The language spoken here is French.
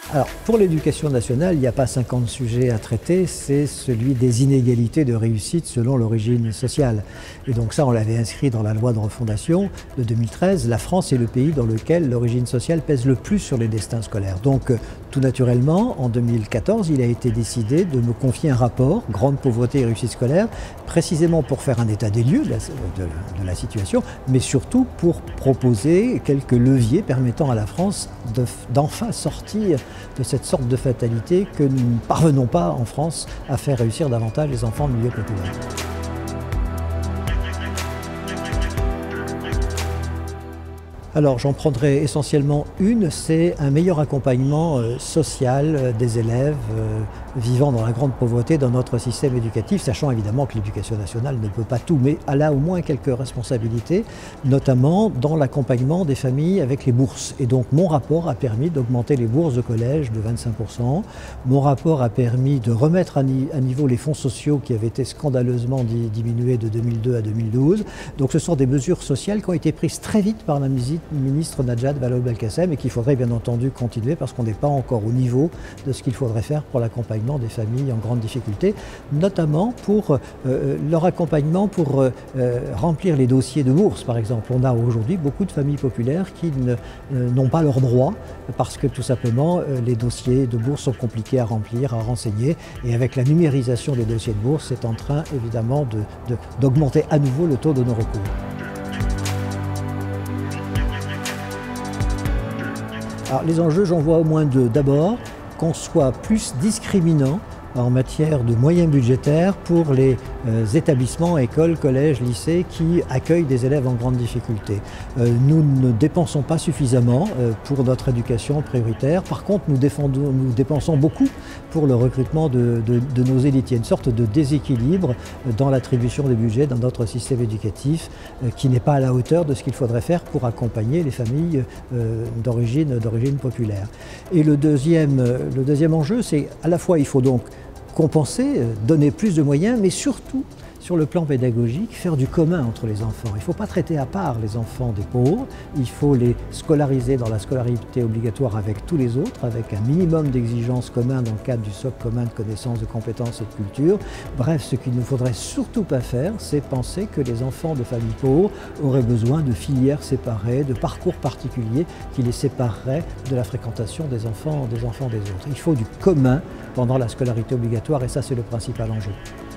Alors, pour l'éducation nationale, il n'y a pas 50 sujets à traiter, c'est celui des inégalités de réussite selon l'origine sociale. Et donc ça, on l'avait inscrit dans la loi de refondation de 2013. La France est le pays dans lequel l'origine sociale pèse le plus sur les destins scolaires. Donc, tout naturellement, en 2014, il a été décidé de me confier un rapport, Grande pauvreté et réussite scolaire, précisément pour faire un état des lieux de la situation, mais surtout pour proposer quelques leviers permettant à la France d'enfin sortir de cette sorte de fatalité que nous ne parvenons pas en France à faire réussir davantage les enfants de milieu populaire. Alors j'en prendrai essentiellement une, c'est un meilleur accompagnement social des élèves vivant dans la grande pauvreté dans notre système éducatif, sachant évidemment que l'éducation nationale ne peut pas tout, mais elle a au moins quelques responsabilités, notamment dans l'accompagnement des familles avec les bourses. Et donc mon rapport a permis d'augmenter les bourses de collège de 25%, mon rapport a permis de remettre à niveau les fonds sociaux qui avaient été scandaleusement diminués de 2002 à 2012. Donc ce sont des mesures sociales qui ont été prises très vite par la ministre Najat Vallaud-Belkacem et qu'il faudrait bien entendu continuer parce qu'on n'est pas encore au niveau de ce qu'il faudrait faire pour l'accompagnement des familles en grande difficulté, notamment pour leur accompagnement pour remplir les dossiers de bourse par exemple. On a aujourd'hui beaucoup de familles populaires qui n'ont pas leurs droits parce que tout simplement les dossiers de bourse sont compliqués à remplir, à renseigner, et avec la numérisation des dossiers de bourse, c'est en train évidemment d'augmenter à nouveau le taux de non-recours. Alors les enjeux, j'en vois au moins deux. D'abord, qu'on soit plus discriminant en matière de moyens budgétaires pour les établissements, écoles, collèges, lycées qui accueillent des élèves en grande difficulté. Nous ne dépensons pas suffisamment pour notre éducation prioritaire. Par contre, nous dépensons beaucoup pour le recrutement de nos élites. Il y a une sorte de déséquilibre dans l'attribution des budgets dans notre système éducatif qui n'est pas à la hauteur de ce qu'il faudrait faire pour accompagner les familles d'origine populaire. Et le deuxième enjeu, c'est à la fois il faut donc compenser, donner plus de moyens, mais surtout, sur le plan pédagogique, faire du commun entre les enfants. Il ne faut pas traiter à part les enfants des pauvres, il faut les scolariser dans la scolarité obligatoire avec tous les autres, avec un minimum d'exigences communes dans le cadre du socle commun de connaissances, de compétences et de culture. Bref, ce qu'il ne faudrait surtout pas faire, c'est penser que les enfants de familles pauvres auraient besoin de filières séparées, de parcours particuliers qui les sépareraient de la fréquentation des enfants des autres. Il faut du commun pendant la scolarité obligatoire et ça, c'est le principal enjeu.